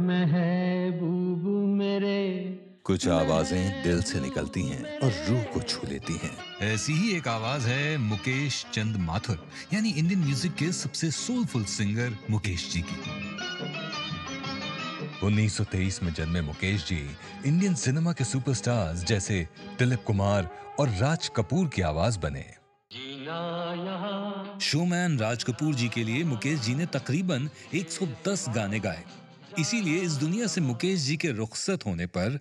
महबूब मेरे। कुछ आवाजें दिल से निकलती हैं और रूह को छू लेती हैं। ऐसी ही एक आवाज है मुकेश चंद माथुर, यानी इंडियन म्यूजिक के सबसे सोलफुल सिंगर मुकेश जी की। 1923 में जन्मे मुकेश जी इंडियन सिनेमा के सुपरस्टार्स जैसे दिलीप कुमार और राज कपूर की आवाज बने। शोमैन राज कपूर जी के लिए मुकेश जी ने तकरीबन 110 गाने गाए। इसीलिए इस दुनिया से मुकेश जी के रुखसत होने पर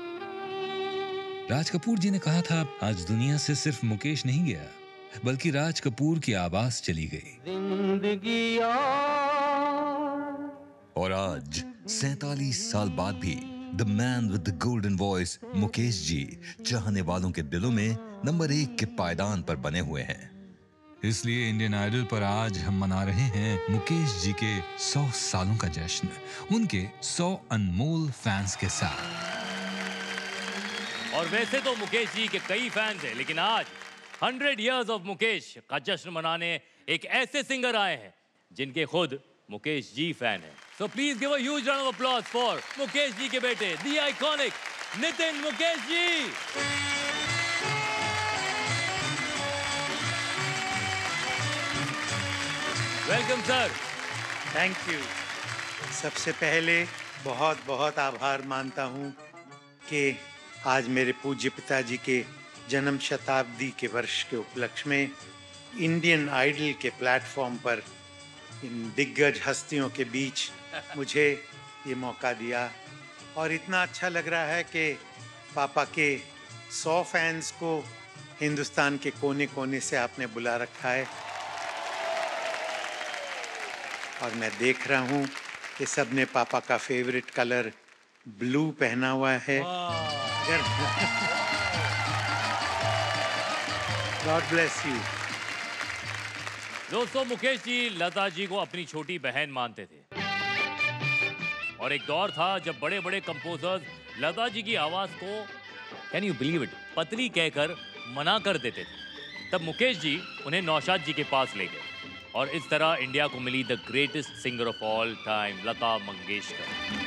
राज कपूर जी ने कहा था, आज दुनिया से सिर्फ मुकेश नहीं गया, बल्कि राज कपूर की आवाज चली गई। जिंदगी और आज 47 साल बाद भी the man with the golden voice Mukesh ji चाहने वालों के दिलों में नंबर 1 के पायदान पर बने हुए हैं। इसलिए इंडियन आइडल पर आज हम मना रहे हैं मुकेश जी के 100 सालों का जश्न, उनके 100 अनमोल फैंस के साथ। और वैसे तो मुकेश जी के कई फैंस हैं, लेकिन आज 100 इयर्स ऑफ मुकेश का जश्न मनाने एक ऐसे सिंगर आए हैं जिनके खुद मुकेश जी फैन हैं। So please give a huge round of applause for Mukesh ji के बेटे, the iconic Nitin Mukesh ji. Welcome sir. Thank you. सबसे पहले बहुत बहुत आभार मानता हूँ कि आज मेरे पूज्य पिताजी के जन्म शताब्दी के वर्ष के उपलक्ष्य में इंडियन आइडल के प्लेटफॉर्म पर इन दिग्गज हस्तियों के बीच मुझे ये मौका दिया। और इतना अच्छा लग रहा है कि पापा के 100 फैंस को हिंदुस्तान के कोने कोने से आपने बुला रखा है। और मैं देख रहा हूँ कि सबने पापा का फेवरेट कलर ब्लू पहना हुआ है। God bless you. दोस्तों, मुकेश जी लता जी को अपनी छोटी बहन मानते थे और एक दौर था जब बड़े बड़े कंपोजर्स लता जी की आवाज को, कैन यू बिलीव इट, पतली कहकर मना कर देते थे। तब मुकेश जी उन्हें नौशाद जी के पास ले गए और इस तरह इंडिया को मिली the greatest singer of all time, Lata Mangeshkar.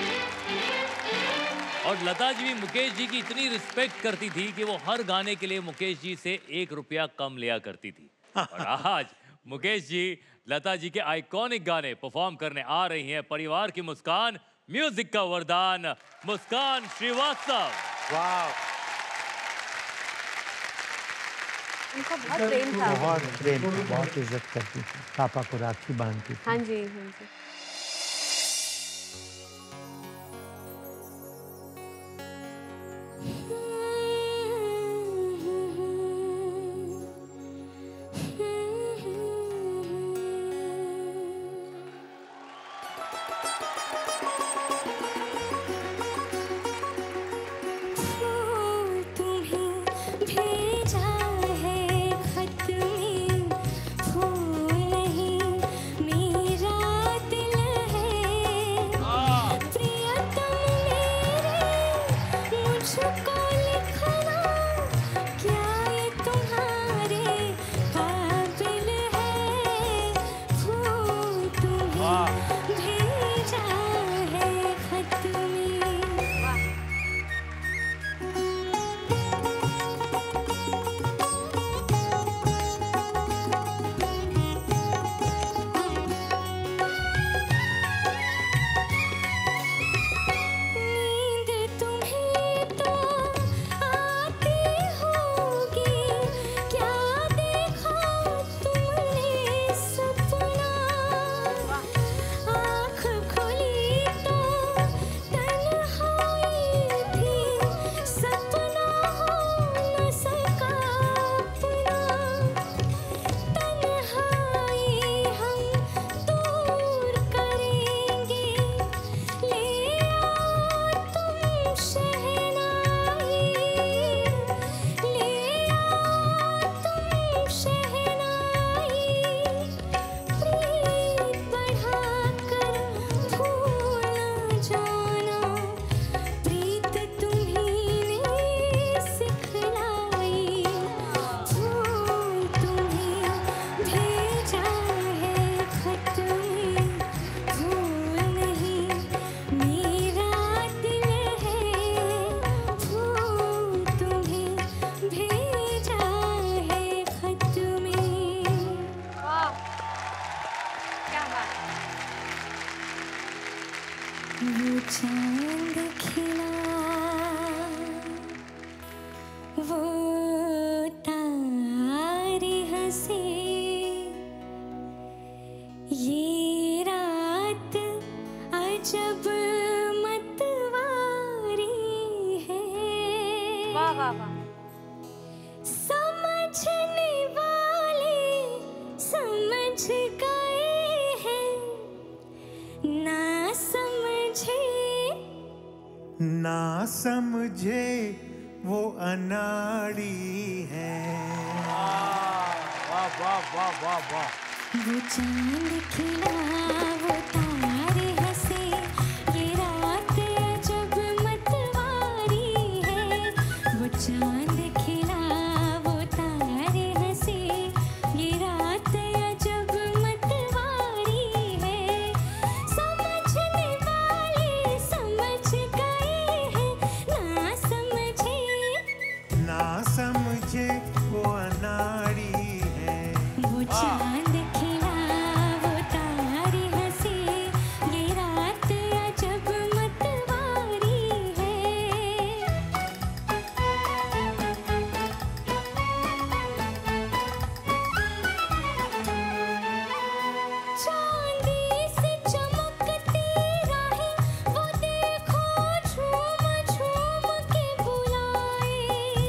और लता जी भी मुकेश जी की इतनी रिस्पेक्ट करती थी कि वो हर गाने के लिए मुकेश जी से 1 रुपया कम लिया करती थी। और आज मुकेश जी लता जी के आइकॉनिक गाने परफॉर्म करने आ रही हैं। परिवार की मुस्कान, म्यूजिक का वरदान, मुस्कान श्रीवास्तव। वाह, उनका बहुत प्रेम था। बहुत प्रेम, बहुत इज्जत करती थी, पापा को राखी बांधती थी। हाँ जी, हाँ जी। मेरा दिल चांद खिला वो तारे हंसे ये रात अजब मतवारी है। वाह वाह वाह। समझने वाले समझ गए हैं, ना समझे ना समझे वो अनाड़ी है। वाह वाह वाह वाह वाह। वो चांद खिला वो तारे हंसे ये रात अजब मतवारी है। वो चांद खिला वो तारे हंसे ये रात अजब मतवारी है। समझने वाले समझ गए हैं, ना समझे वो अनाड़ी है। वो चांद खिला वो तारे हंसे ये रात अजब मतवारी है। चांदी से चमकती राहें वो देखो झूम झूम के बुलाए।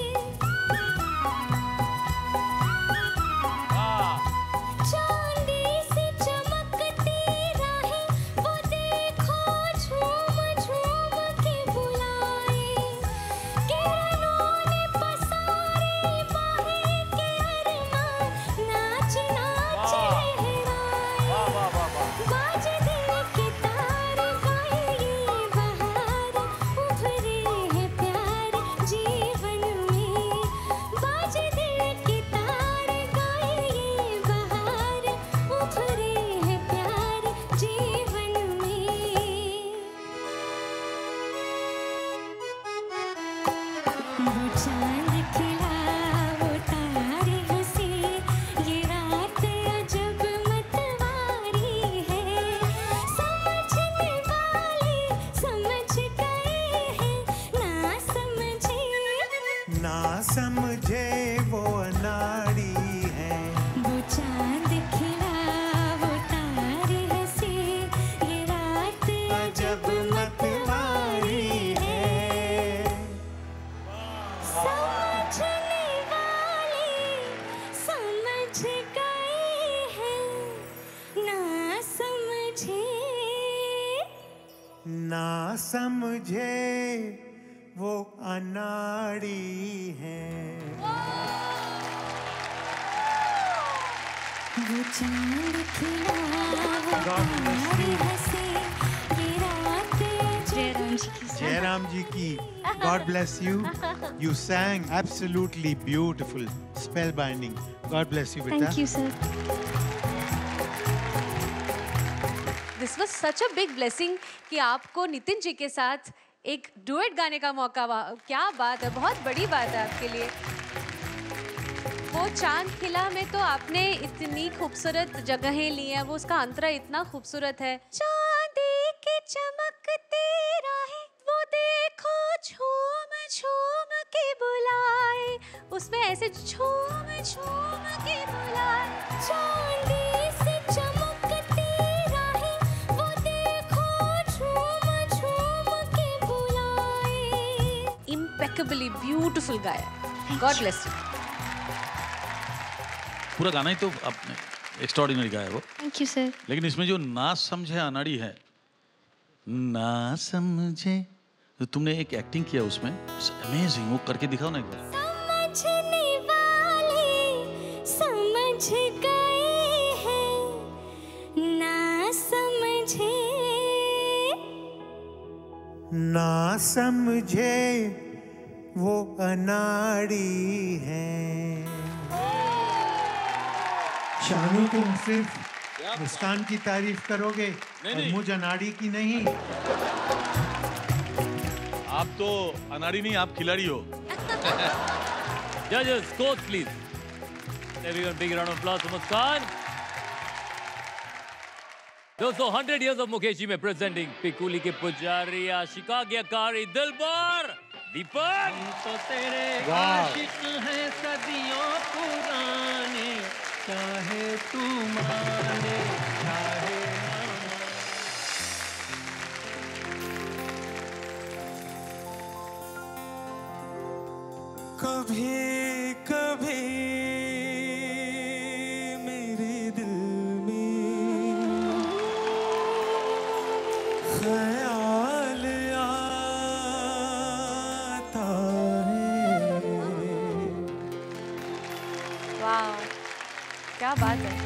चांदी से चमकती राहें वो देखो झूम झूम के बुलाए। किरणों ने पसारे बाहें के अरमां नाच नाच लहराए। बाज दिल के तार गाए ये बहार उभरे हैं प्यार जीवन में। बाज दिल के तार गाए ये बहार उभरे हैं प्यार जीवन में। वो चांद खिला वो तारे हंसे ये रात अजब मतवारी है। समझने वाले समझ गए हैं, ना समझे वो अनाड़ी है। वो चांद खिला वो तारे हंसे ये रात अजब मतवारी है। समझने वाले समझ गए हैं, ना समझे वो अनाड़ी है। वो चांद खिला वो तारे हंसे ये रात अजब जयराम जी की God bless you. You sang absolutely beautiful, spellbinding. God bless you, beta. Thank you, sir. This was such a big blessing कि आपको नितिन जी के साथ एक डुएट गाने का मौका क्या बात है, बहुत बड़ी बात है आपके लिए। वो चांद खिला में तो आपने इतनी खूबसूरत जगहें ली हैं, वो उसका अंतरा इतना खूबसूरत है। चांदी के चमकते राहें वो देखो झूम झूम के बुलाए, उसमें ऐसे झूम झूम के बुलाए। चांदी से चमकती राहें वो देखो झूम झूम के बुलाए। impeccably beautiful गाया। God bless you. पूरा गाना ही तो आपने एक्स्ट्राऑर्डिनरी गाया है वो। Thank you, sir. लेकिन इसमें जो ना समझे अनाड़ी है, ना समझे, तो तुमने एक एक्टिंग किया उसमें, अमेजिंग। वो करके दिखाओ ना एक बार। समझने वाले समझ गए हैं, ना समझे वो अनाड़ी है। शानू, तुम सिर्फ मुस्कान की तारीफ करोगे और मुझ अनाड़ी की नहीं। आप तो अनाड़ी नहीं, आप खिलाड़ी हो। Judges, scores please. Everyone, big round of applause for Muskan. दोस्तों 100 years of मुकेश जी में प्रेजेंटिंग पिकुली के पुजारी आशिका ज्ञाकारी दिलबर दीपक। तो तेरे आशिक हैं सदियों पुराने, चाहे तू माने चाहे ना माने। कभी कभी मेरे दिल में ख्याल आता है। वाह, क्या बात है।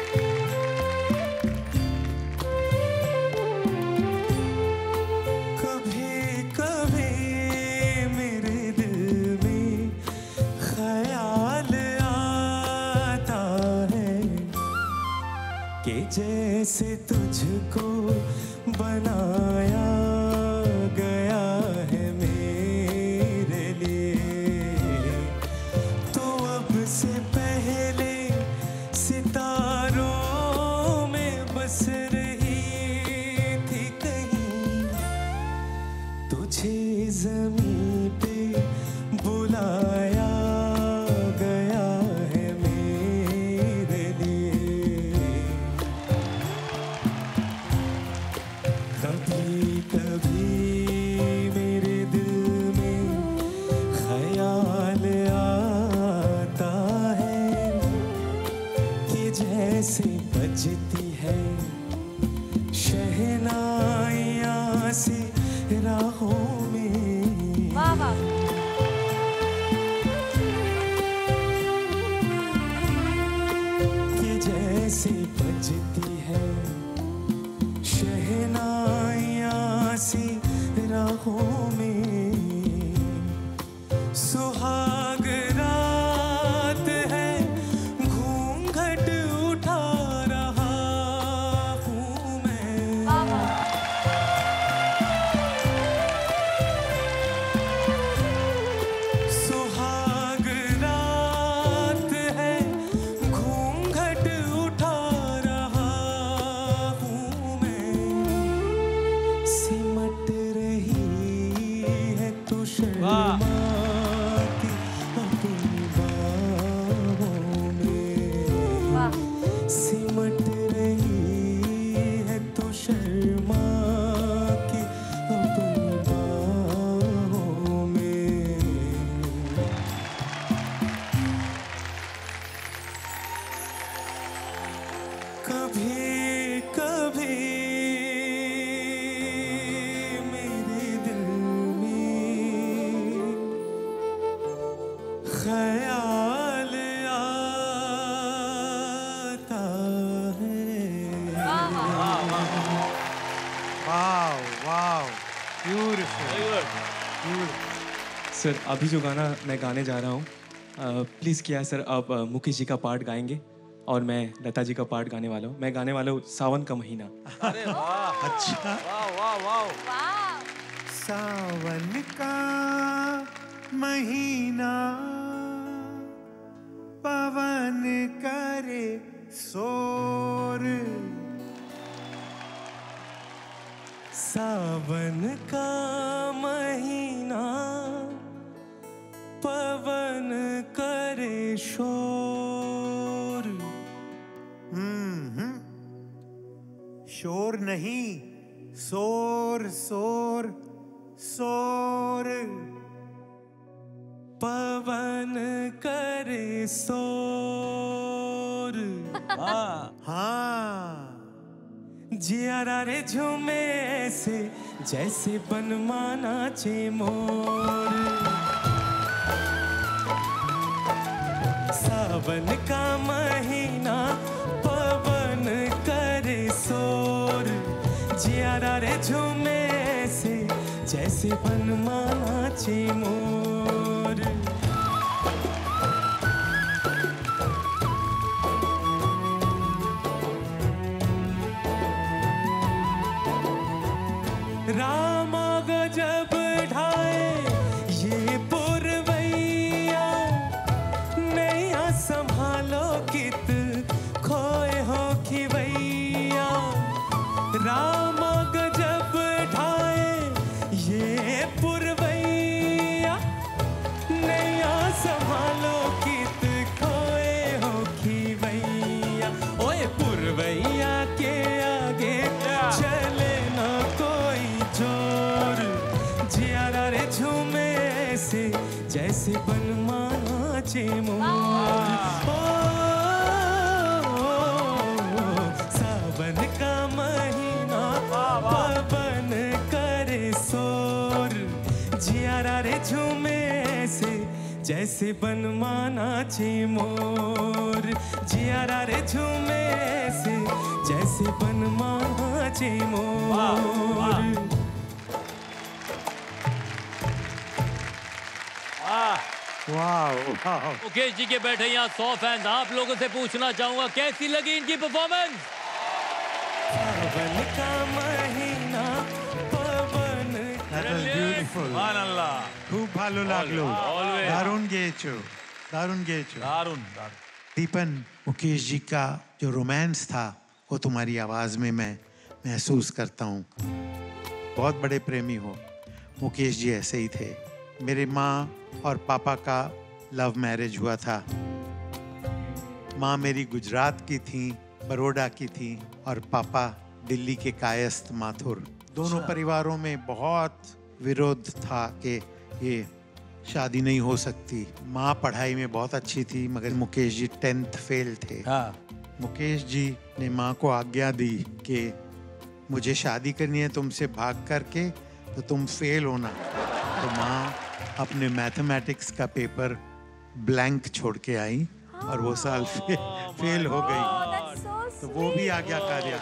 कभी कभी मेरे दिल में ख्याल आता है कि जैसे तुझको बनाया गया है मेरे लिए, तो अब से पहले सितारों में बस रही थी कहीं, तुझे ज़मीं पे बुलाया गया है मेरे लिए। कभी कभी मेरे दिल में ख्याल आता है कि जैसे बजती है शहनाइयाँ सी राहों में। वाह वाह। कि जैसे बजती है शहनाइयाँ सी राहों में। सुहाग रात है घूंघट उठा रहा हूँ मैं। वाह वाह। सुहाग रात है घूंघट उठा रहा हूँ मैं। सिमट रही है तू शर्मा के अपनी बाहों में। वाह। सिमट रही है तू शर्मा के अपनी बाहों में। कभी कभी मेरे दिल में ख्याल आता है। Wow wow, beautiful. सर अभी जो गाना मैं गाने जा रहा हूँ, प्लीज़ किया सर आप मुकेश जी का पार्ट गाएंगे और मैं लता जी का पार्ट गाने वाला हूँ। मैं गाने वाला हूँ सावन का महीना। अच्छा, वाह। सावन का महीना पवन करे शोर। सावन का महीना पवन करे शोर। शोर नहीं, शोर शोर शोर। पवन करे शोर। हाँ, जियारा रे झूमे ऐसे जैसे बनमाना चे मोर। सावन का महीना पवन करे शोर। जियारा रे झूमे ऐसे जैसे बनमाना चे मोर। रामा गजब ढाए ये पुरवैया, नैया संभालो कित खोए हो खिवैया। जैसे बनमाचे मोर। सावन का महीना पवन करे शोर, जियारा रे झूमे ऐसे जैसे बनमाचे मोर, जियारा रे झूमे ऐसे जैसे बनमाचे मोर। मुकेश जी के बैठे यहाँ 100 फैंस, आप लोगों से पूछना चाहूंगा कैसी लगी इनकी परफॉर्मेंस? सावन का महीना पवन। That was beautiful. खूब ভালো লাগলো। दारुण গেয়েছো, दारुण গেয়েছো। दीपन, मुकेश जी का जो रोमांस था वो तुम्हारी आवाज में मैं महसूस करता हूँ। बहुत बड़े प्रेमी हो। मुकेश जी ऐसे ही थे। मेरे माँ और पापा का लव मैरिज हुआ था। माँ मेरी गुजरात की थी, बड़ौदा की थी, और पापा दिल्ली के कायस्थ माथुर। दोनों परिवारों में बहुत विरोध था कि ये शादी नहीं हो सकती। माँ पढ़ाई में बहुत अच्छी थी मगर मुकेश जी 10th फेल थे। मुकेश जी ने माँ को आज्ञा दी कि मुझे शादी करनी है तुमसे भाग करके, तो तुम फेल होना। तो माँ अपने मैथमेटिक्स का पेपर ब्लैंक छोड़ के आई और वो साल फेल हो गई। तो वो भी आज्ञाकारी।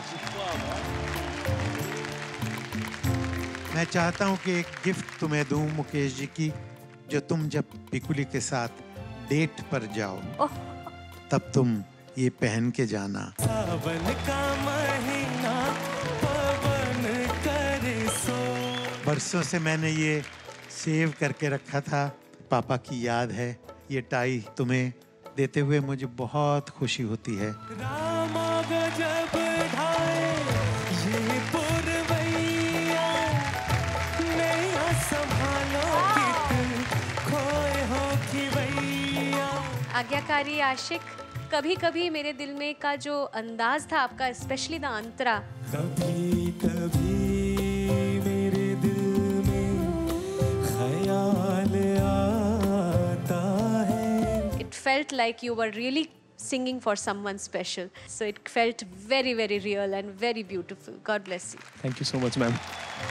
मैं चाहता हूँ कि एक गिफ्ट तुम्हें दूं मुकेश जी की, जो तुम जब पिकुली के साथ डेट पर जाओ तब तुम ये पहन के जाना। सावन का महीना पवन करे सो। बरसों से मैंने ये सेव करके रखा था, पापा की याद है। ये टाई तुम्हें देते हुए मुझे बहुत खुशी होती है। रामा गजब ढाए ये पुरवैया, नैया संभालो कित खोए हो कि भैया। आज्ञाकारी आशिक, कभी कभी मेरे दिल में का जो अंदाज था आपका, स्पेशली द अंतरा, कभी कभी मेरे दिल में ख्याल आता है। it felt like you were really singing for someone special, so it felt very very real and very beautiful. God bless you. Thank you so much, ma'am.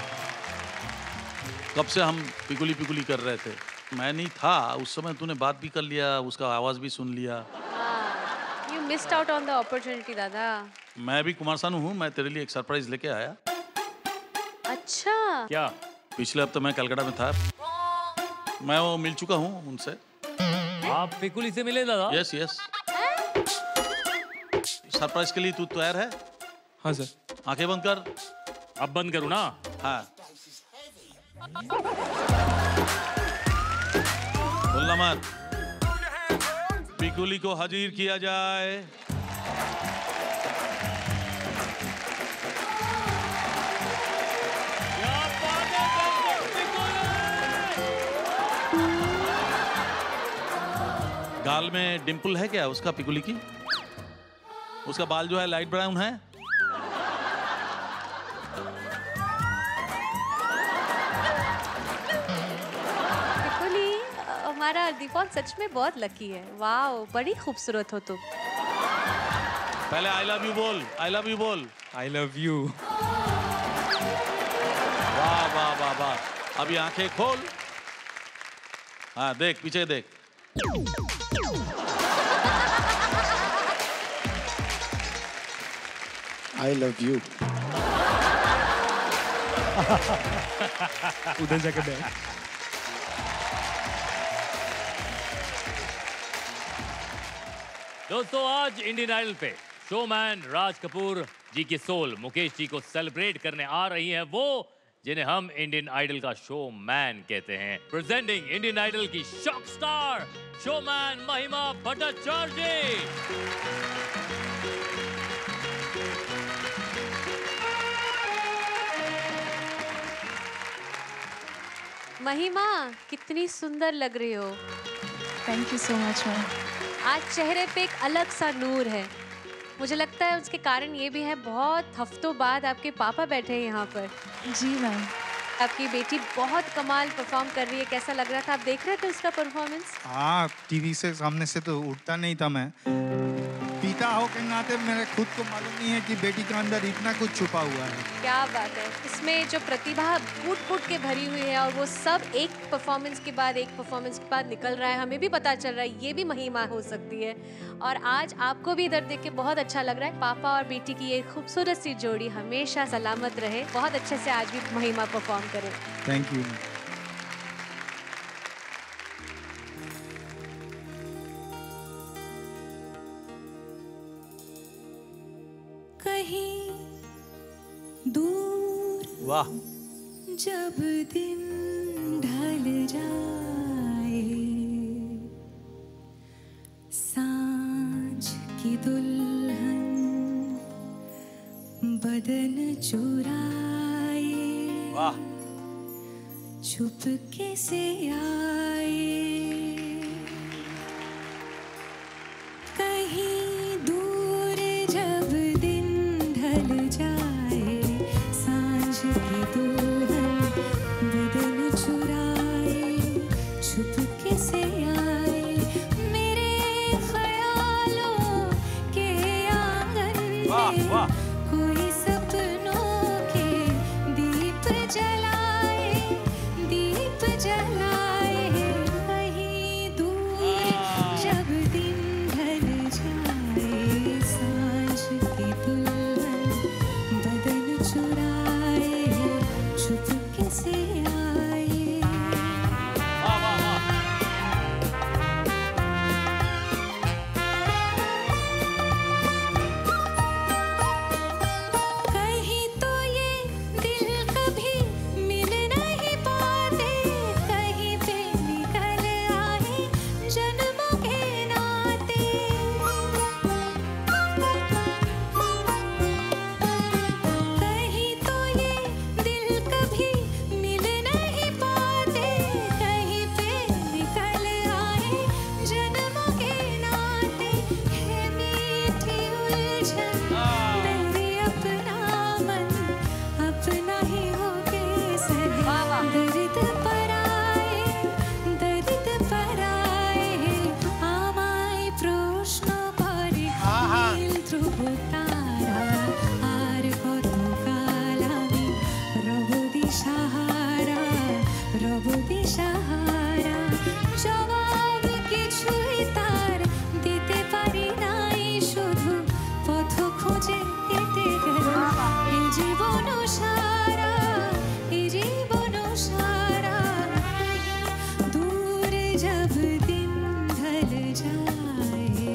कब से हम पिकुली पिकुली कर रहे थे। मैं नहीं था उस समय, तूने बात भी कर लिया, उसका आवाज भी सुन लिया। You missed out on the opportunity, दादा। मैं भी कुमार सानू हूँ, मैं तेरे लिए एक सरप्राइज लेके आया। अच्छा, क्या? पिछले हफ्ते मैं कलकत्ता में था, मैं वो मिल चुका हूँ उनसे। आप पिकुली से मिले दादा? Yes yes. सरप्राइज के लिए तू तैयार है? हाँ सर। आंखें बंद कर। अब बंद करूँ ना? हाँ। बोलना मत। पिकुली को हाजिर किया जाए। गाल में डिम्पल है क्या उसका, पिकुली की? उसका बाल जो है लाइट ब्राउन है। पिकुली, हमारा दीपन सच में बहुत लकी है। वाओ, बड़ी खूबसूरत हो तुम। पहले आई लव यू बोल, आई लव यू बोल। I love you. वाह वाह वाह वाह। अभी आंखें खोल। हाँ देख, पीछे देख। I love you. उधर जाके बैठ। दोस्तों, आज इंडियन आइडल पे शोमैन राज कपूर जी की सोल मुकेश जी को सेलिब्रेट करने आ रही हैं वो जिन्हें हम इंडियन आइडल का शोमैन कहते हैं। प्रेजेंटिंग इंडियन आइडल की shock star showman Mahima Bhattacharya. Mahima, कितनी सुंदर लग रही हो। Thank you so much ma'am. आज चेहरे पे एक अलग सा नूर है। मुझे लगता है उसके कारण ये भी है, बहुत हफ्तों बाद आपके पापा बैठे हैं यहाँ पर। जी मैम। आपकी बेटी बहुत कमाल परफॉर्म कर रही है, कैसा लग रहा था? आप देख रहे थे उसका परफॉर्मेंस? हाँ, टीवी से सामने से तो उठता नहीं था मैं। पिता हो के नाते मेरे खुद को मालूम नहीं है कि बेटी के अंदर इतना कुछ छुपा हुआ है। क्या बात है, इसमें जो प्रतिभा कूट-कूट के भरी हुई है और वो सब एक परफॉर्मेंस के बाद निकल रहा है, हमें भी पता चल रहा है ये भी महिमा हो सकती है। और आज आपको भी इधर देख के बहुत अच्छा लग रहा है। पापा और बेटी की ये खूबसूरत सी जोड़ी हमेशा सलामत रहे, बहुत अच्छे से आज भी महिमा परफॉर्म करें। Thank you. कहीं दूर वाह, जब दिन ढल जाए, सांझ की दुल्हन बदन चुराए, वाह, चुपके से आए, कहीं दूर जब दिन ढल जाए, सांझ की दुल्हन बदन चुराए, चुपके से आए, मेरे ख्यालों के आंगन में कोई सपनों के दीप जलाए, दीप जलाए, कहीं दूर जब दिन ढल जाए, सांझ की दुल्हन बदन चुराए, चुपके से आए। कहीं तो ये दिल कभी मिल नहीं पाते, कहीं पे निकल आए जन्मों के नाते, कहीं तो ये दिल कभी मिल नहीं पाते, कहीं पे निकल आए जन्मों के नाते, है मीठी उलझन मेरी, अपना मन अपना ही हो के सहे, दर्द पर आए, दर्द पर आए, আমায় প্রশ্ন করে নীল ধ্রুব তারা, আর কতকাল আমি রব দিশাহারা, রব দিশাহারা, জবাব কিছুই তার দিতে পারি নাই, শুধু পথ খুঁজে হেঁটে গেলাম এই জীবন সারা, এই জীবন সারা, दूर जब दिन ढल जाए,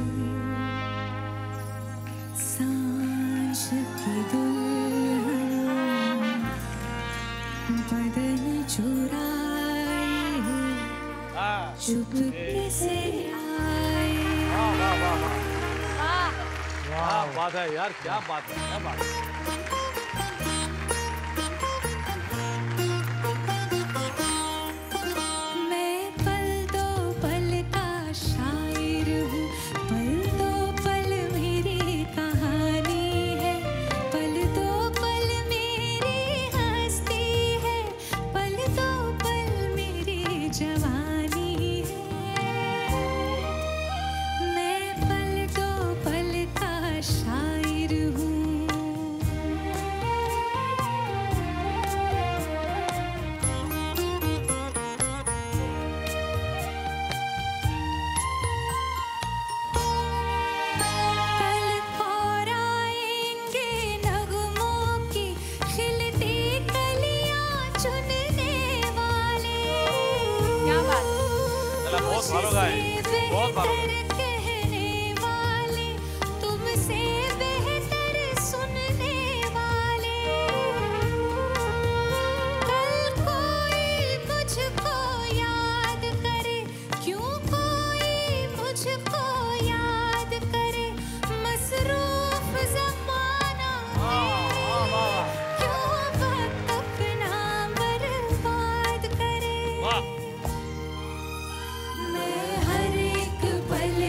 सांझ की दुल्हन बदन चुराए, चुपके से आए। क्या बात है यार, क्या बात है, क्या बात है। मैं पल दो पल का शायर हूँ, पल दो पल मेरी कहानी है, पल दो पल मेरी हस्ती है, पल दो पल मेरी जवानी है, मैं पल दो पल का शायर हूँ। कल और आएंगे नगमों की खिलती कलियां चुनने वाले, क्या बात, चला, बहुत भालो गाए, बहुत भालो गाए। कहने वाले, तुमसे बेहतर सुनने वाले, कल कोई मुझको याद करे, क्यों कोई मुझको याद करे, मसरूफ ज़माना है, क्यों वक्त अपना बर्बाद करे, मैं हर एक पल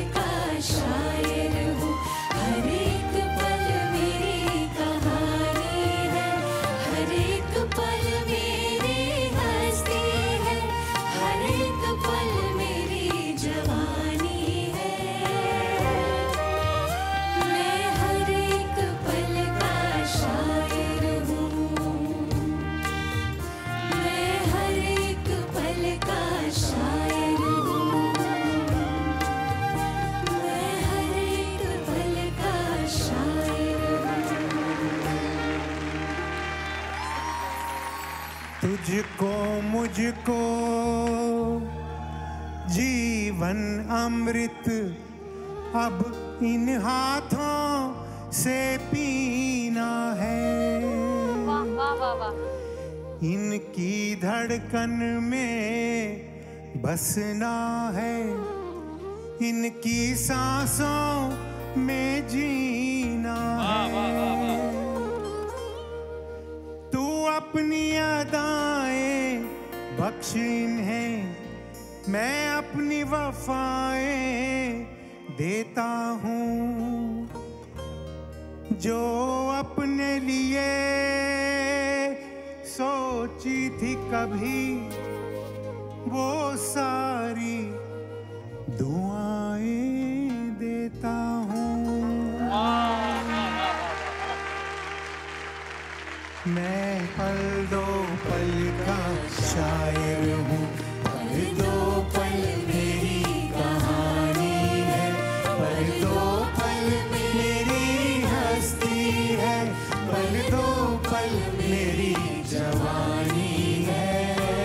तुझको मुझको जीवन अमृत अब इन हाथों से पीना है। वाह वाह वाह वाह। इनकी धड़कन में बसना है, इनकी सांसों में जीना है। तू अपनी अदाएं बख्श इन्हें, मैं अपनी वफाएं देता हूँ। जो अपने लिए सोची थी कभी, वो सारी दुआएं देता हूँ। मैं पल दो पल का शायर हूँ, पल दो पल मेरी कहानी है, पल दो पल मेरी हस्ती है, पल दो पल मेरी जवानी है।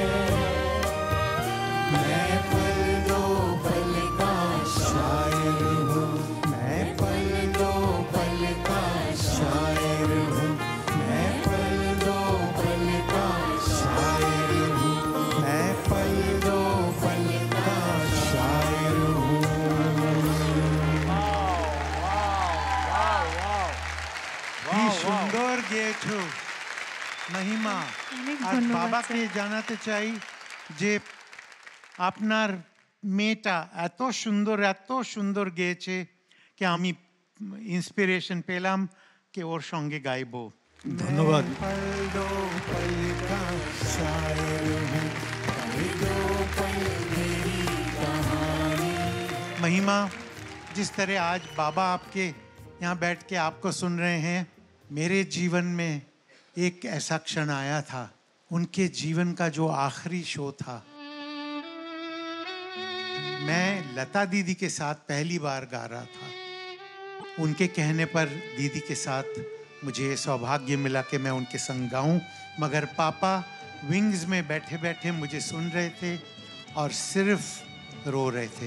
मैं पल दो पल का शायर हूँ, मैं पल दो पल का शायर हूँ, मैं पल दो पल का शायर हूँ, मैं पल दो पल का शायर हूँ। কি সুন্দর গেয়েছো মহিমা। আর বাবাকে জানাতে চাই যে আপনার মেয়েটা এত সুন্দর গেয়েছে যে আমি ইন্সপিরেশন পেলাম যে ওর সঙ্গে গাইবো। ধন্যবাদ। पल दो पल का शायर हूँ, पल दो पल मेरी कहानी। महिमा, जिस तरह आज बाबा आपके यहाँ बैठ के आपको सुन रहे हैं, मेरे जीवन में एक ऐसा क्षण आया था। उनके जीवन का जो आखिरी शो था, मैं लता दीदी के साथ पहली बार गा रहा था। उनके कहने पर दीदी के साथ मुझे सौभाग्य मिला कि मैं उनके संग गाऊं, मगर पापा विंग्स में बैठे बैठे मुझे सुन रहे थे और सिर्फ रो रहे थे,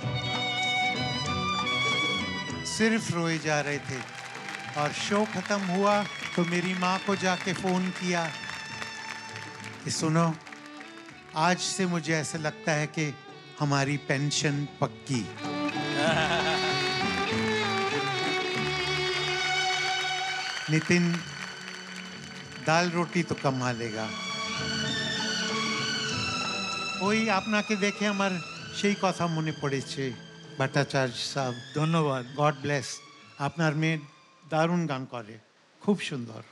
सिर्फ रोए जा रहे थे। और शो खत्म हुआ तो मेरी माँ को जाके फ़ोन किया कि सुनो, आज से मुझे ऐसा लगता है कि हमारी पेंशन पक्की। नितिन दाल रोटी तो कमा लेगा। ওই আপনাকে দেখে আমার সেই কথা মনে পড়েছে ভট্টাচার্য সাহেব। ধন্যবাদ। God bless. আপনার মেয়ে দারুণ গান করে, খুব সুন্দর।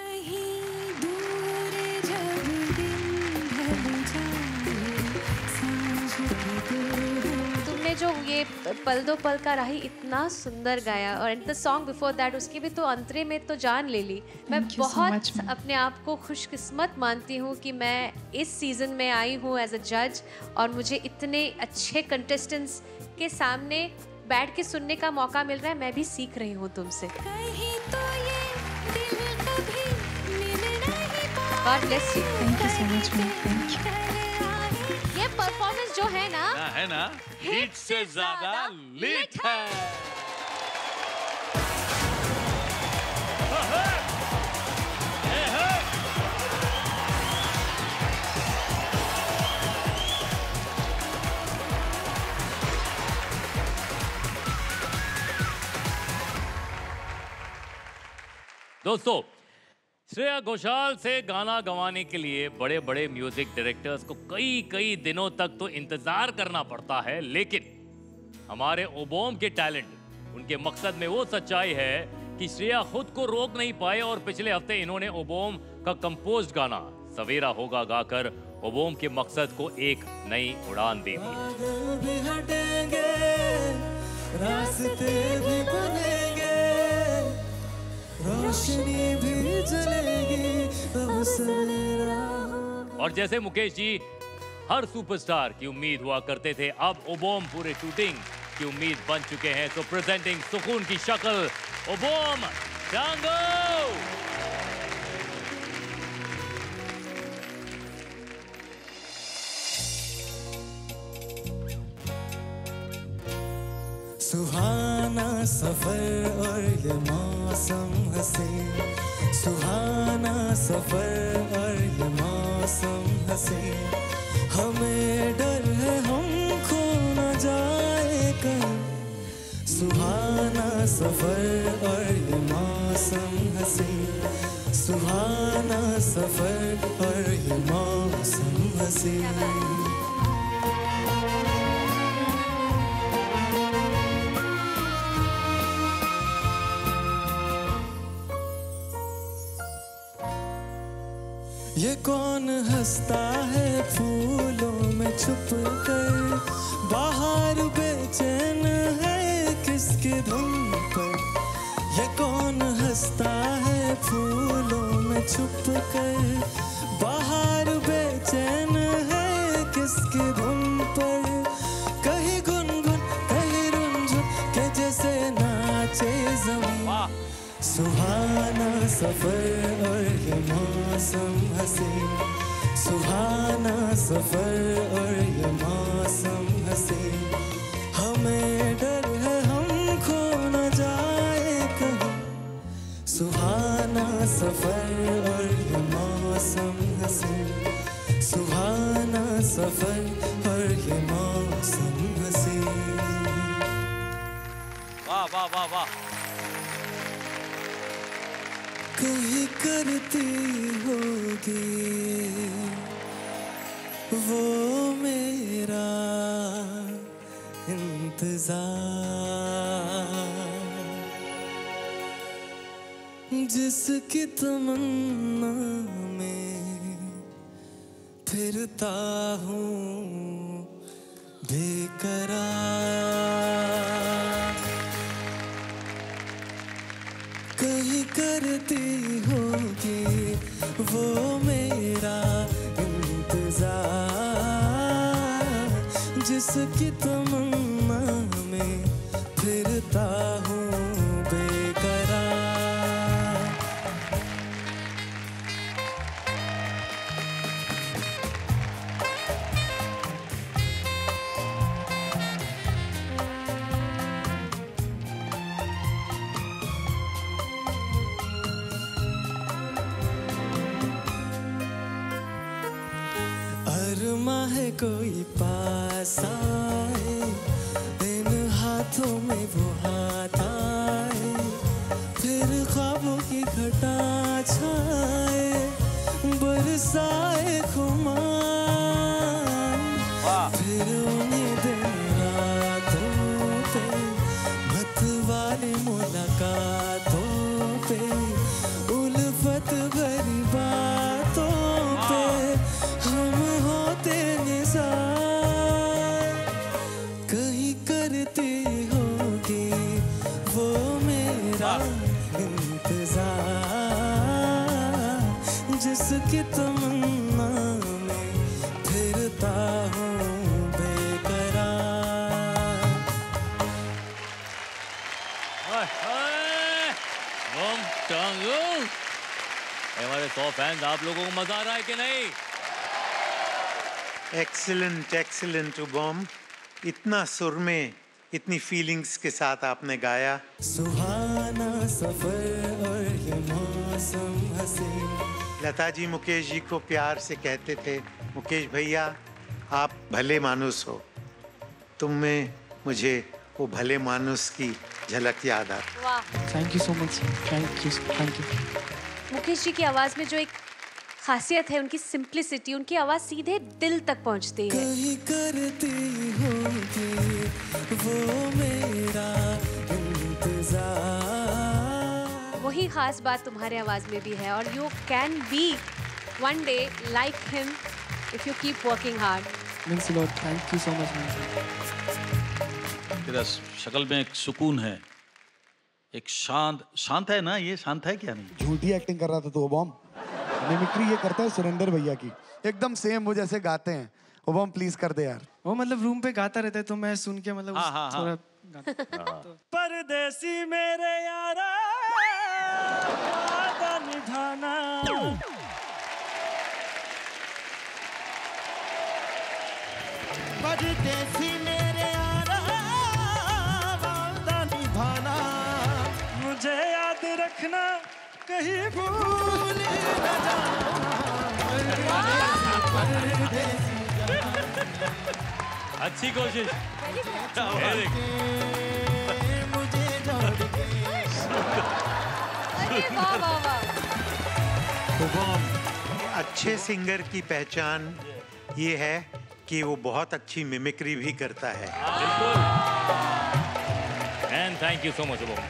तुमने जो ये पल दो पल का राही इतना सुंदर गाया, और द सॉन्ग बिफोर दैट उसकी भी तो अंतरे में तो जान ले ली। मैं Thank you so बहुत much, ma'am. अपने आप को खुशकिस्मत मानती हूँ कि मैं इस सीज़न में आई हूँ एज अ जज, और मुझे इतने अच्छे कंटेस्टेंट्स के सामने बैठ के सुनने का मौका मिल रहा है। मैं भी सीख रही हूँ तुमसे। God bless you. Thank you so much, ma'am. Thank you. ये परफॉर्मेंस जो है ना, है ना, हिट से ज्यादा लिट है। दोस्तों, श्रेया घोषाल से गाना गवाने के लिए बड़े बड़े म्यूजिक डायरेक्टर्स को कई दिनों तक तो इंतजार करना पड़ता है, लेकिन हमारे ओबोम के टैलेंट, उनके मकसद में वो सच्चाई है कि श्रेया खुद को रोक नहीं पाए और पिछले हफ्ते इन्होंने ओबोम का कंपोज्ड गाना सवेरा होगा गाकर ओबोम के मकसद को एक नई उड़ान दे दी। रोशनी भी जलेगी अब सवेरा। और जैसे मुकेश जी हर सुपरस्टार की उम्मीद हुआ करते थे, अब ओबोम पूरे शूटिंग की उम्मीद बन चुके हैं। तो प्रेजेंटिंग सुकून की शक्ल, ओबोम जांगो। सुहाना सफर और ये मौसम हसीन, सुहाना सफर और ये मौसम हसीन, हमें डर है हम खो न जाए कहीं, सुहाना सफर और ये मौसम हसीन, सुहाना सफर और ये मौसम हसीन। ये कौन हंसता है फूलों में छुप कर, बाहर बेचैन है किसकी धुन पर, ये कौन हंसता है फूलों में छुप कर, बाहर बेचैन है किसकी धुन पर, कहीं गुनगुन कहीं रुंझुन के जैसे नाचे ज़मीं, सुहाना सफर और ये मौसम हसीन, सुहाना सफर और ये मौसम हसीन, हमें डर है हम खो न जाए कहीं, सुहाना सफर और ये मौसम हसीन, सुहाना सफर और ये मौसम हसीन। वाह वाह वाह वाह। कहीं करती होगी वो मेरा इंतजार, जिसकी तमन्ना में फिरता हूँ बेकरार, कहीं करती होगी वो मेरा इंतजार, जिसकी तमन्ना में फिरता हूँ बेकरार। अरमा है कोई पास आए, इन हाथों में वो हाथ आए, फिर ख्वाबों की घटा छाए, बरसाए खुमार, फिर उन्हीं दिन रातों पे मतवाली मुलाकातों पे, उल्फत भरी बातों पे हम होते निज़ार, कहीं करती होगी वो मेरा इंतजार, जिसकी तमन्ना में फिरता हूँ बेकरार। हमारे 100 फैंस, आप लोगों को मजा आ रहा है कि नहीं? एक्सीलेंट एक्सीलेंट बॉम, इतना सुर में इतनी फीलिंग्स के साथ आपने गाया। सुहाना सफर और ये मौसम हसीन। लता जी मुकेश जी को प्यार से कहते थे, मुकेश भैया आप भले मानुस हो, तुम में मुझे वो भले मानुस की झलक याद आती। वाह, thank you so much, thank you. Mukesh ji की आवाज में जो एक खासियत है, उनकी सिंप्लिसिटी, उनकी आवाज सीधे दिल तक पहुंचती है। कहीं करती होगी वो मेरा इंतजार, वही खास बात तुम्हारे आवाज में भी है, और you can be one day like him if you keep working hard. Means a lot, thank you so much. तेरा शक्ल में एक सुकून है, एक शांत है ना, ये शांत है क्या नहीं? झूठी एक्टिंग कर रहा था तो बॉम, मिमिक्री ये करता है सुरेंद्र भैया की, एकदम सेम वो जैसे गाते हैं। ओबम प्लीज कर दे यार। वो मतलब रूम पे गाता रहता है तो मैं सुन के मतलब थोड़ा तो। परदेसी मेरे यारा वादा निभाना, परदेसी मेरे यारा देखना कहीं भूल न अच्छी कोशिश। अच्छे सिंगर की पहचान ये है कि वो बहुत अच्छी मिमिक्री भी करता है। And thank you so much Shubham.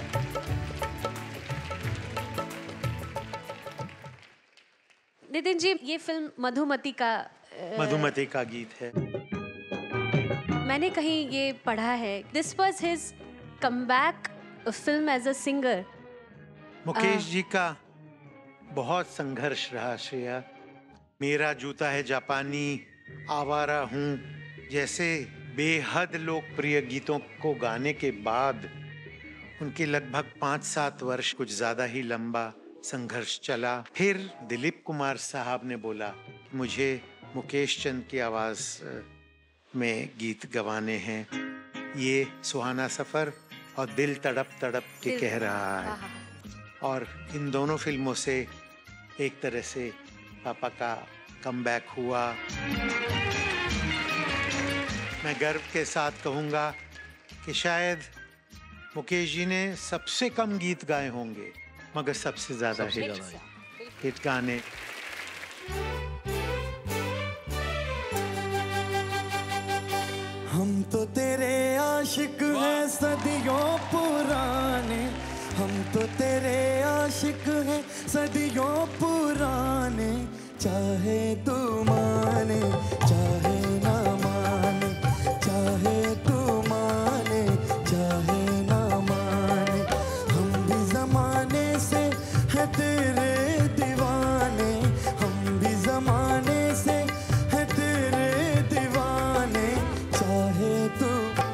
Nitin ji, ये फिल्म मधुमती का गीत है। मैंने कहीं ये पढ़ा है, this was his comeback film as a singer. Mukesh ji का बहुत संघर्ष रहा श्रेया। मेरा जूता है जापानी, आवारा हूँ जैसे बेहद लोकप्रिय गीतों को गाने के बाद उनके लगभग 5-7 वर्ष, कुछ ज्यादा ही लंबा संघर्ष चला। फिर दिलीप कुमार साहब ने बोला कि मुझे मुकेश चंद की आवाज में गीत गवाने हैं। ये सुहाना सफर और दिल तड़प तड़प के कह रहा है। और इन दोनों फिल्मों से एक तरह से पापा का कमबैक हुआ। मैं गर्व के साथ कहूँगा कि शायद मुकेश जी ने सबसे कम गीत गाए होंगे मगर सबसे ज्यादा हिट गाने। हम तो तेरे आशिक हैं सदियों पुराने, हम तो तेरे आशिक हैं सदियों पुराने, चाहे तू माने चाहे ना माने, चाहे तू माने चाहे ना माने, हम भी जमाने से है तेरे दीवाने, हम भी जमाने से है तेरे दीवाने, चाहे तू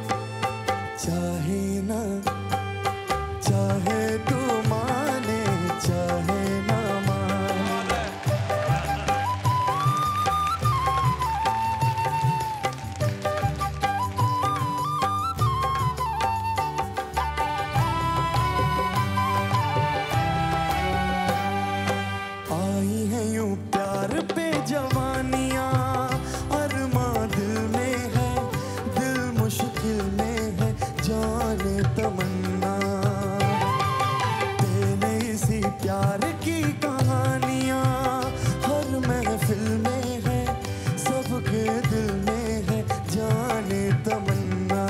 चाहे ना, चाहे तू माने चाहे ना माने। आई है यूं प्यार पे जवानियां, अरमां दिल में है, दिल मुश्किल में है, जाने तमन्ना तेरे इसी प्यार की कहानियां हर महफिल में है, सबके दिल में है, जाने तमन्ना।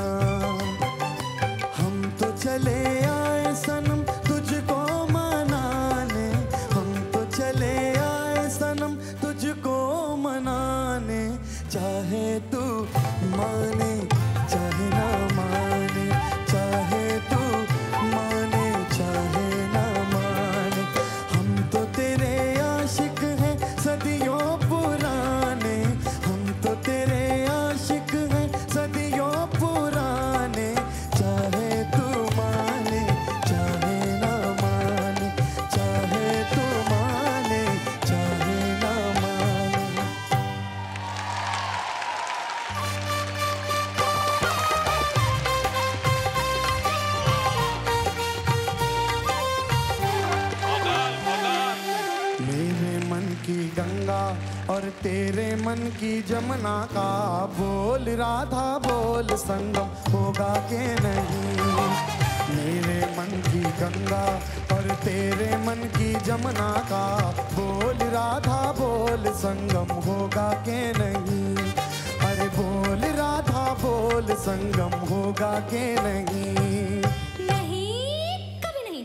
हम तो चले आए सनम तुझको मनाने, हम तो चले आए सनम तुझको मनाने, चाहे तू माने चाहे ना माने, चाहे तू माने चाहे ना माने, हम तो तेरे आशिक हैं सदियों पुराने, हम तो तेरे आशिक हैं सदियों पुराने, चाहे तू माने चाहे ना माने, चाहे तू माने चाहे ना माने। मेरे मन की गंगा और तेरे मन की जमुना का बोल राधा बोल संगम होगा के नहीं। मेरे मन की गंगा और तेरे मन की जमुना का बोल राधा बोल संगम होगा के नहीं। अरे बोल राधा बोल संगम होगा के नहीं। नहीं, कभी नहीं।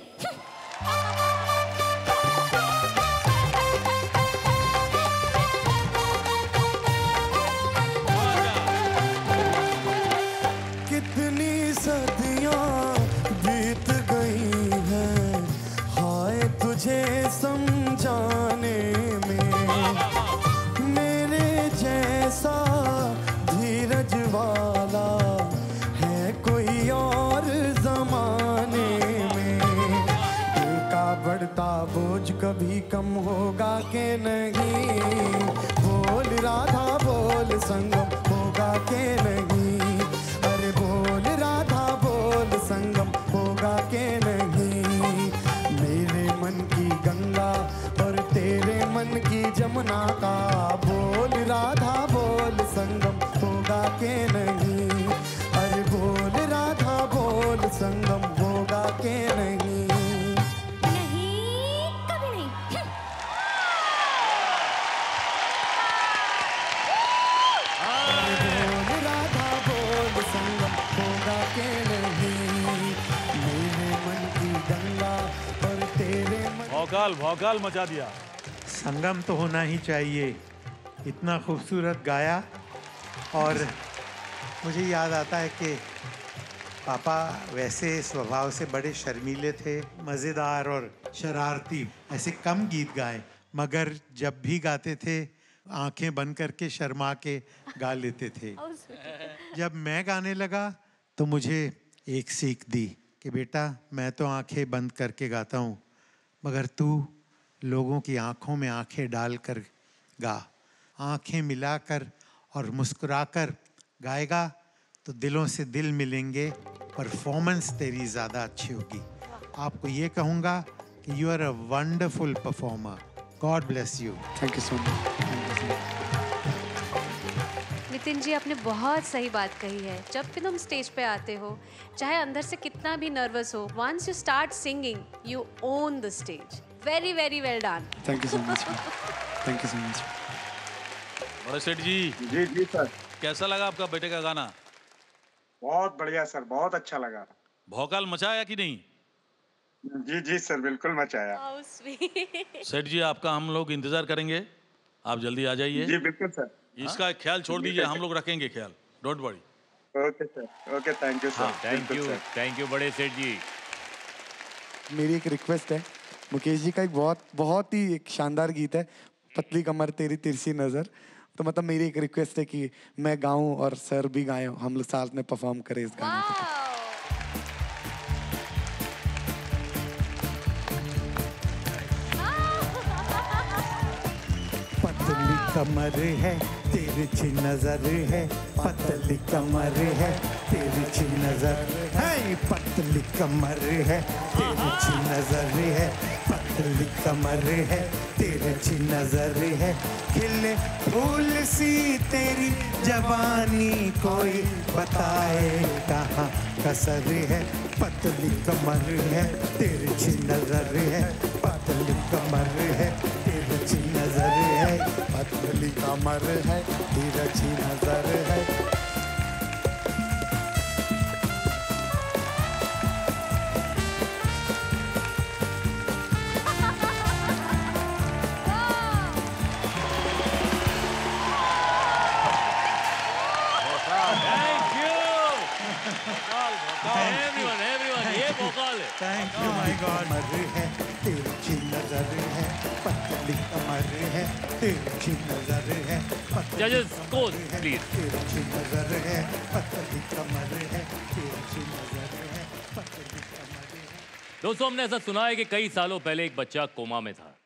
कितनी सदियां बीत गई हैं हाय तुझे समझाने में, मेरे जैसा धीरज वाला है कोई और जमाने में। दिल का बढ़ता बोझ कभी कम होगा के नहीं। बोल राधा बोल संगम होगा के नहीं। अरे बोल राधा बोल संगम होगा के नहीं। मन की गंगा और तेरे मन की जमुना का बोल राधा बोल संगम होगा के नहीं, अरे बोल राधा बोल संगम होगा के नहीं। भौकाल भौकाल मचा दिया। संगम तो होना ही चाहिए, इतना खूबसूरत गाया। और मुझे याद आता है कि पापा वैसे स्वभाव से बड़े शर्मीले थे, मज़ेदार और शरारती, ऐसे कम गीत गाए, मगर जब भी गाते थे आंखें बंद करके शर्मा के गा लेते थे। जब मैं गाने लगा तो मुझे एक सीख दी कि बेटा मैं तो आंखें बंद करके गाता हूँ, मगर तू लोगों की आंखों में आंखें डालकर गा, आंखें मिलाकर और मुस्कुराकर गाएगा तो दिलों से दिल मिलेंगे, परफॉर्मेंस तेरी ज़्यादा अच्छी होगी। आपको ये कहूँगा कि you are a wonderful performer. God bless you. Thank you so much. Nitin ji, आपने बहुत सही बात कही है। जब भी तुम स्टेज पे आते हो, चाहे अंदर से कितना भी नर्वस हो, once you start singing you on the stage. Very very well done. Thank you so much. Thank you so much. बड़े सेठ जी। जी जी सर। कैसा लगा आपका बेटे का गाना? बहुत बढ़िया सर, बहुत अच्छा लगा। भौकाल मचाया कि नहीं? जी जी सर, बिल्कुल मचाया। सेठ जी आपका हम लोग इंतजार करेंगे, आप जल्दी आ जाइए। जी बिल्कुल सर। इसका ख्याल छोड़ दीजिए, हम लोग रखेंगे ख्याल, don't worry. Okay sir, okay, thank you sir. Thank you बड़े सेठ जी। मेरी एक रिक्वेस्ट है, मुकेश जी का एक बहुत ही एक शानदार गीत है, पतली कमर तेरी तिरछी नजर। तो मतलब मेरी एक रिक्वेस्ट है कि मैं गाऊं और सर भी गाएं, हम लोग साथ में परफॉर्म करें इस गाने को। पतली कमर है तिरछी नजर है, पतली कमर है तिरछी नजर है, पतली कमर है तिरछी नजर है, पतली कमर है तिरछी नजर है, खिले फूल सी तेरी जवानी कोई बताए कहाँ कसर है, पतली कमर है तिरछी नजर है, पतली कमर है तिरछी नजर है, पतली कमर है तिरछी नजर है। Thank you my God. कमर है तिरछी नजर है, पतली कमर है तिरछी नजर है, जजेस कोच प्लीज। तिरछी नजर है, पतली कमर है तिरछी नजर है, पतली कमर है। दोस्तों, हमने ऐसा सुना है कि कई सालों पहले एक बच्चा कोमा में था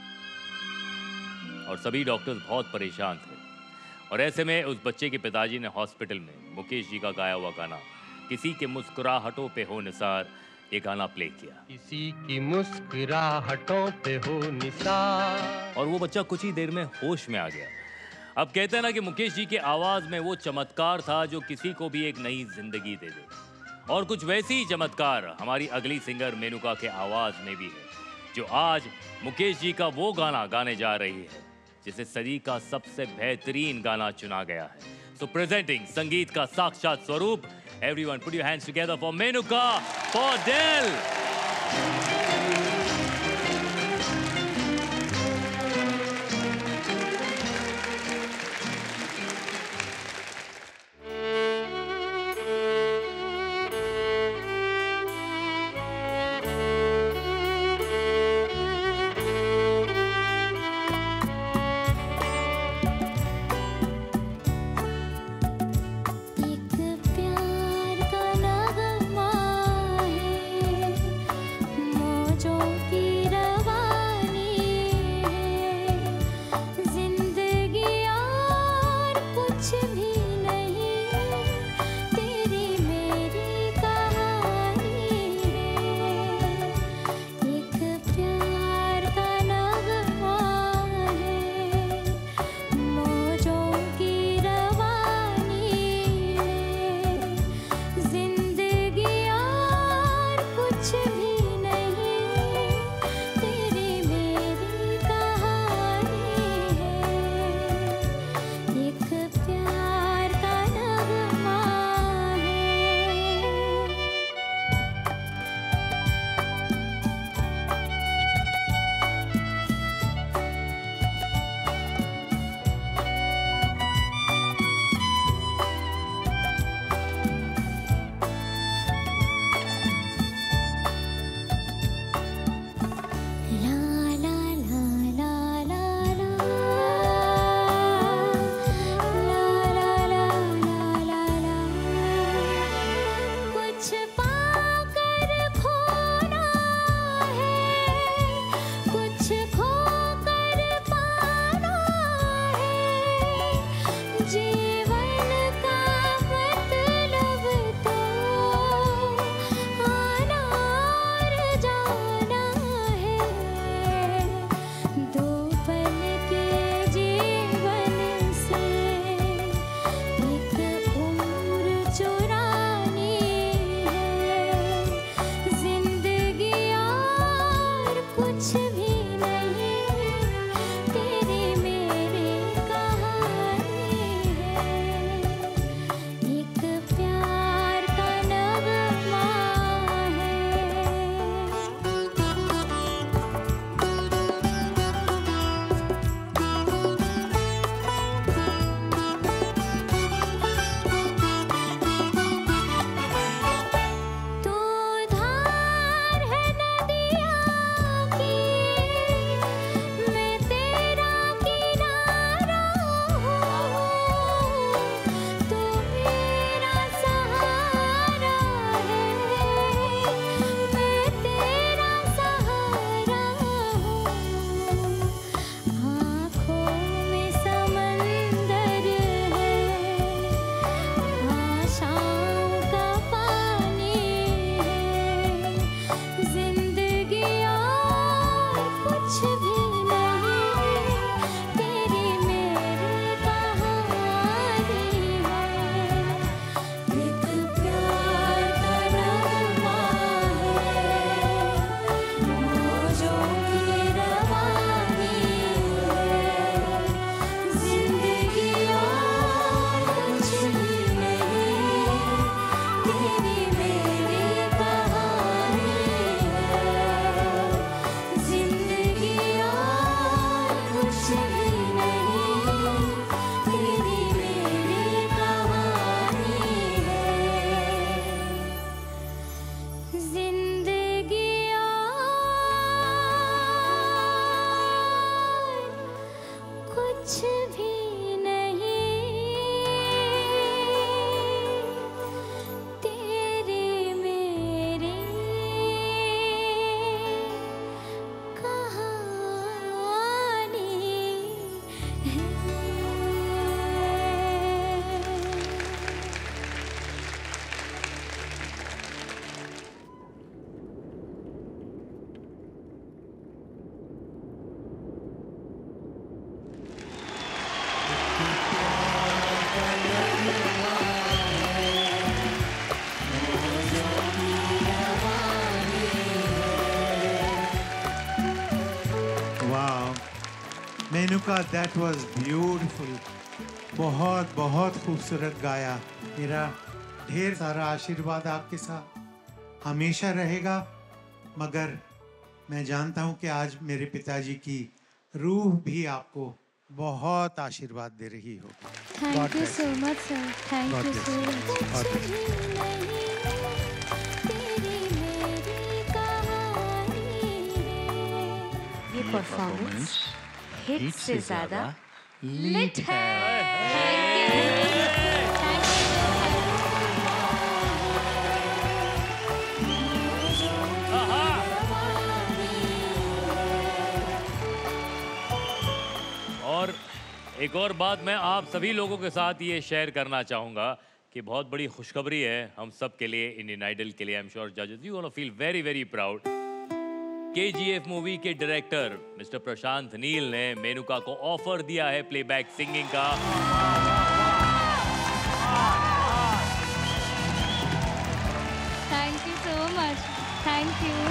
और सभी डॉक्टर्स बहुत परेशान थे, और ऐसे में उस बच्चे के पिताजी ने हॉस्पिटल में मुकेश जी का गाया हुआ गाना किसी के मुस्कुराहटों पे हो निसार ये गाना प्ले किया। किसी की मुस्कुराहटों पे हो निसार, और वो बच्चा कुछ ही देर में होश में आ गया। अब कहते हैं ना कि मुकेश जी के आवाज में वो चमत्कार था जो किसी को भी एक नई जिंदगी दे दे, और कुछ वैसी ही चमत्कार हमारी अगली सिंगर मेनुका के आवाज में भी है, जो आज मुकेश जी का वो गाना गाने जा रही है जिसे सदी का सबसे बेहतरीन गाना चुना गया है। सो प्रेजेंटिंग संगीत का साक्षात स्वरूप, everyone put your hands together for Menuka Paudel. एक प्यार का नगमा है, कुछ भी नहीं, तेरी मेरी कहानी है। वाह मेनुका, दैट वाज ब्यूटीफुल। बहुत बहुत खूबसूरत गाया। मेरा ढेर सारा आशीर्वाद आपके साथ हमेशा रहेगा, मगर मैं जानता हूं कि आज मेरे पिताजी की रूह भी आपको बहुत आशीर्वाद दे रही होगी। Thank you so much sir, thank God you bless so you. Much. God कुछ bless भी नहीं, तेरी मेरी कहानी है। ये परफॉर्मेंस हिट से ज्यादा लिट है। और एक और बात मैं आप सभी लोगों के साथ ये शेयर करना चाहूँगा कि बहुत बड़ी खुशखबरी है हम सब के लिए, इंडियन आइडल के लिए। आई एम श्योर जजेस you gonna feel very very proud. KGF movie के डायरेक्टर मिस्टर प्रशांत नील ने मेनुका को ऑफर दिया है प्लेबैक सिंगिंग का। Thank you so much, thank you.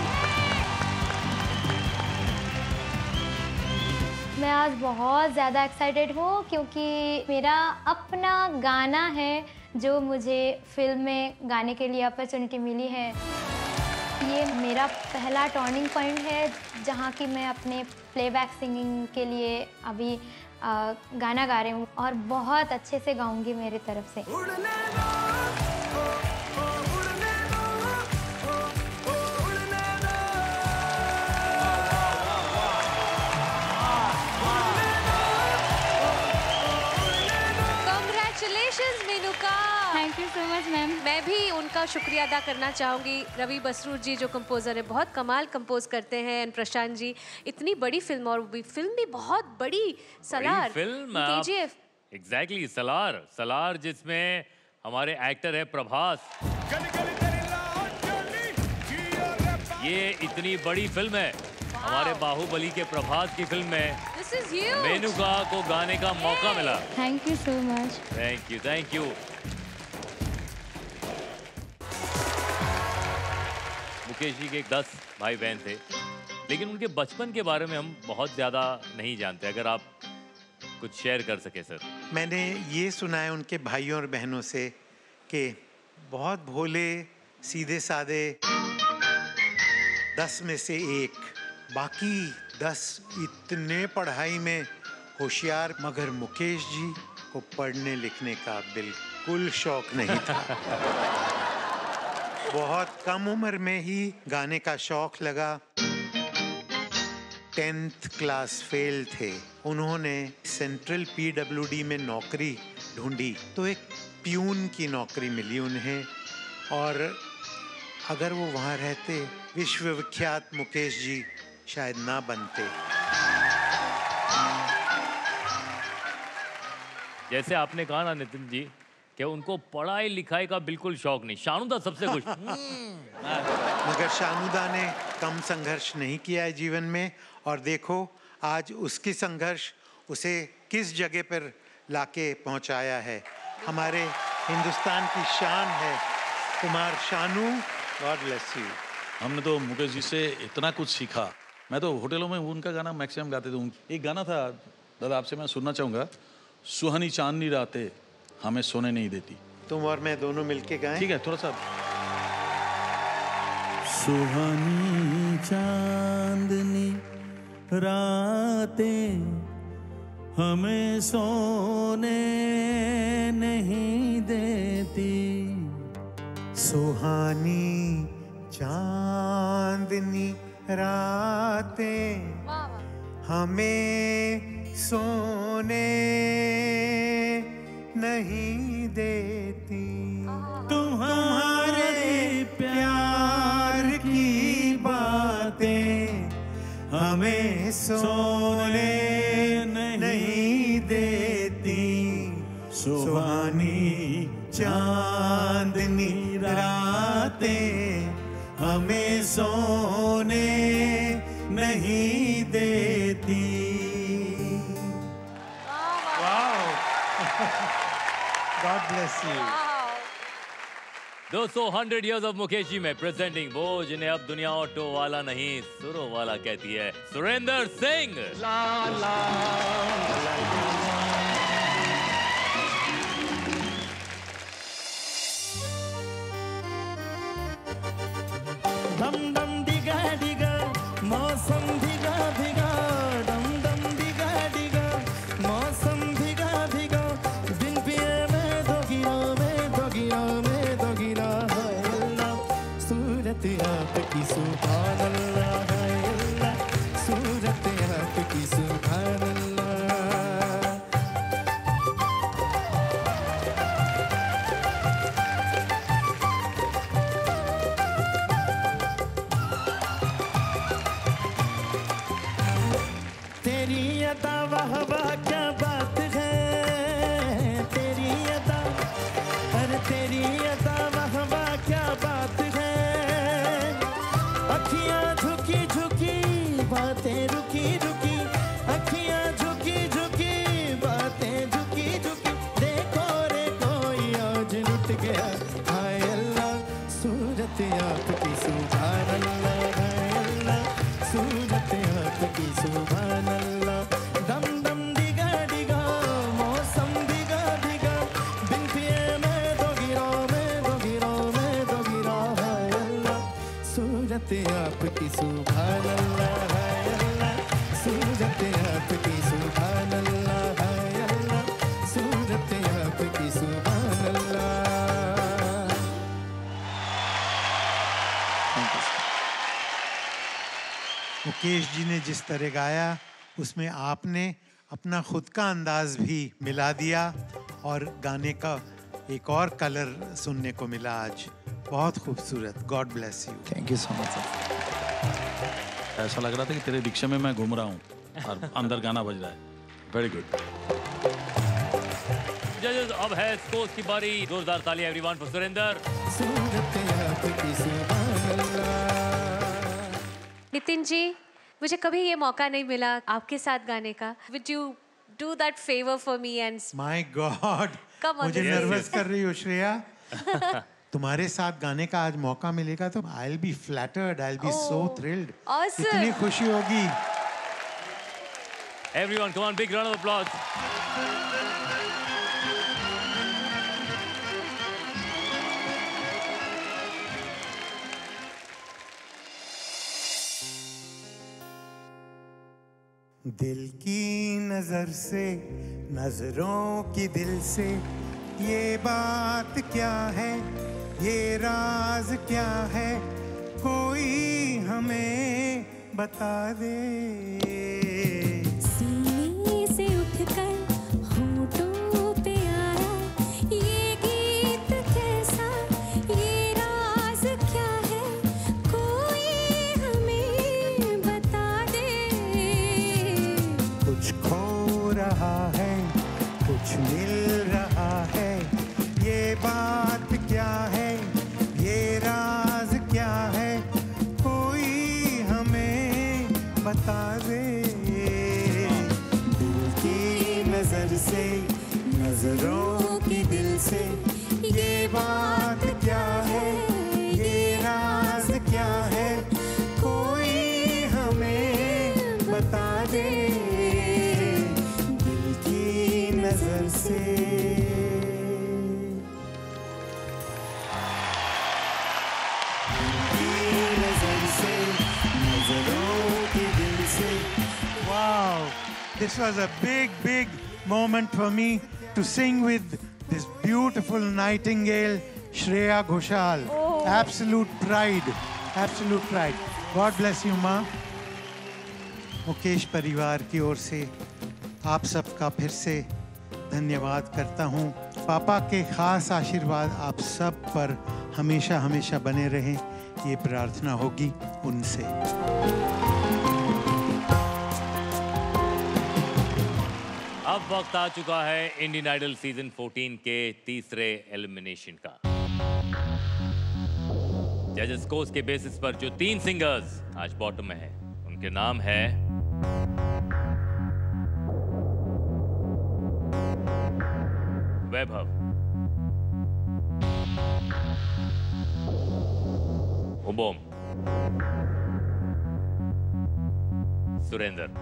मैं आज बहुत ज़्यादा एक्साइटेड हूँ क्योंकि मेरा अपना गाना है जो मुझे फिल्म में गाने के लिए अपॉर्चुनिटी मिली है। ये मेरा पहला टर्निंग पॉइंट है जहाँ की मैं अपने प्लेबैक सिंगिंग के लिए अभी गाना गा रही हूँ और बहुत अच्छे से गाऊंगी मेरी तरफ से। Congratulations Menuka. Thank you so much ma'am. मैं भी उनका शुक्रिया अदा करना चाहूँगी। रवि बसरूर जी जो कंपोज़र है, बहुत कमाल कंपोज करते हैं। एंड प्रशांत जी, इतनी बड़ी फिल्म और फिल्म भी बहुत बड़ी, Salaar film KGF. Exactly Salaar. Salaar जिसमें हमारे एक्टर है प्रभास। ये इतनी बड़ी फिल्म है, हमारे बाहुबली के प्रभास की फिल्म में This is huge. मेनुका को गाने का मौका मिला। Thank you so much. Thank you, thank you. Mukesh ji के 10 भाई बहन थे, लेकिन उनके बचपन के बारे में हम बहुत ज़्यादा नहीं जानते। अगर आप कुछ शेयर कर सके सर। मैंने ये सुना है उनके भाइयों और बहनों से कि बहुत भोले सीधे साधे 10 में से एक, बाकी 10 इतने पढ़ाई में होशियार, मगर मुकेश जी को पढ़ने लिखने का बिल्कुल शौक नहीं था। बहुत कम उम्र में ही गाने का शौक लगा। 10th क्लास फेल थे। उन्होंने सेंट्रल पीडब्ल्यूडी में नौकरी ढूंढी तो एक प्यून की नौकरी मिली उन्हें, और अगर वो वहाँ रहते विश्वविख्यात मुकेश जी शायद ना बनते। जैसे आपने कहा ना नितिन जी कि उनको पढ़ाई लिखाई का बिल्कुल शौक नहीं। शानुदा सबसे खुश। मगर शानुदा ने कम संघर्ष नहीं किया है जीवन में, और देखो आज उसकी संघर्ष उसे किस जगह पर लाके पहुंचाया है। हमारे हिंदुस्तान की शान है Kumar Sanu. God bless you. हमने तो मुकेश जी से इतना कुछ सीखा। मैं तो होटलों में उनका गाना मैक्सिमम गाते थे। एक गाना था दादा, आपसे मैं सुनना चाहूँगा। सुहानी चांदनी रातें हमें सोने नहीं देती। तुम और मैं दोनों मिलके गाएं। ठीक है, थोड़ा सा। सुहानी चांदनी रातें हमें सोने नहीं देती। सुहानी चांदनी रातें हमें सोने नहीं देती, तुम्हारे प्यार की बातें हमें सोने नहीं देती, सुहानी चांदनी रातें हमें सोने नहीं देती। God bless you. दोस्तों 100 years of मुकेश जी में प्रेजेंटिंग वो जिन्हें अब दुनिया ऑटो वाला नहीं सुरों वाला कहती है, सुरेंद्र सिंह। ला ला डम डम डिगा डिगा मौसम भिगा भिगा, डम डम डिगा डिगा मौसम भिगा भिगा, बिन पिए में दोगिरा में दोगिरा में दोगिरा, हाय अल्लाह सूरत आपकी सुभान अल्लाह, हाय अल्लाह सूरत आपकी सुभान अल्लाह। तेरी अदा वाह वाह क्या बात है, तेरी अदा, अरे तेरी अदा वाह वाह क्या बात है, अखियां झुकी झुकी बातें रुकी रुकी, अखियां झुकी झुकी बातें झुकी झुकी, देखो रे कोई आज लुट गया, हाय अल्लाह सूरत आपकी सुभान अल्लाह, हाय अल्लाह सूरत आपकी सुभान अल्लाह। डम डम डिगा डिगा मौसम भिगा भिगा, बिन पिए में दोगिरा में दोगिरा में दोगिरा, हाय अल्लाह सूरत आपकी सुभान अल्लाह, हाय अल्लाह सूरत आपकी सुभान अल्लाह, हाय अल्लाह सूरत आपकी सुभान अल्लाह। मुकेश जी ने जिस तरह गाया उसमें आपने अपना खुद का अंदाज भी मिला दिया और गाने का एक और कलर सुनने को मिला आज। बहुत खूबसूरत। God bless you. Thank you so much sir. ऐसा लग रहा था कि तेरे रिक्शे में मैं घूम रहा हूँ और अंदर गाना बज रहा है। Very good. जजेस, अब है स्कोर्स की बारी। जोरदार ताली एवरीवन फॉर सुरेंद्र। नितिन जी, मुझे कभी ये मौका नहीं मिला आपके साथ गाने का। Would you do that favor for me and My God, Come on, मुझे this is- नर्वस कर रही हो श्रेया। तुम्हारे साथ गाने का आज मौका मिलेगा तो I'll be flattered, I'll be so thrilled। awesome. इतनी खुशी होगी। Everyone, come on, big round of applause. दिल की नजर से, नजरों की दिल से, ये बात क्या है, ये राज क्या है, कोई हमें बता दे। सीने से उठकर होठों पे आया ये गीत कैसा, ये राज क्या है, कोई हमें बता दे। कुछ खो रहा है, कुछ मिल रहा है, ये बात क्या है, ये राज क्या है, कोई हमें बता दे। दिल की नजर से, नजरों की दिल से, ये बात क्या है, ये राज क्या है, कोई हमें बता दे। दिल की नजर से। Wow, this was a big moment for me to sing with this beautiful nightingale, Shreya Ghoshal. Oh. Absolute pride, absolute pride. God bless you, माँ। मुकेश परिवार की ओर से आप सबका फिर से धन्यवाद करता हूँ। पापा के खास आशीर्वाद आप सब पर हमेशा हमेशा बने रहें, ये प्रार्थना होगी उनसे। अब वक्त आ चुका है इंडियन आइडल सीजन 14 के तीसरे एलिमिनेशन का। जजेस स्कोर्स के बेसिस पर जो 3 सिंगर्स आज बॉटम में हैं, उनके नाम है वैभव, उबोम, सुरेंद्र,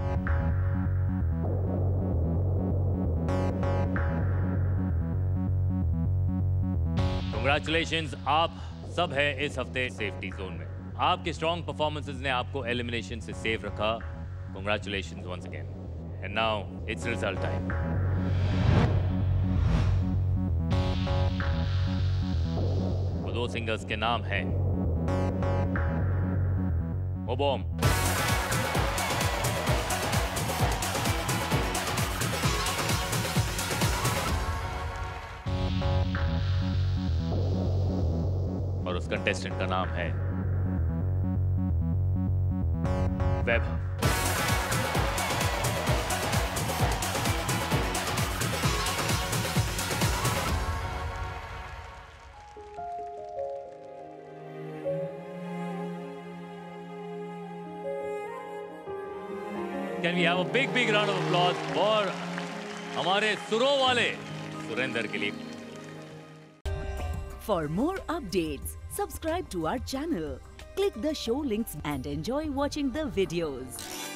कंग्रेचुलेशंस, आप सब है इस हफ्ते सेफ्टी जोन में। आपके स्ट्रॉन्ग परफॉर्मेंसेस ने आपको एलिमिनेशन से सेफ रखा। Congratulations once again. And now it's result time. वो 2 सिंगर्स के नाम हैं ओबोम, और उस कंटेस्टेंट का नाम है वैभव। Can we have a big round of applause for हमारे सुरों वाले सुरेंद्र के लिए। For more updates, subscribe to our channel, click the show links and enjoy watching the videos.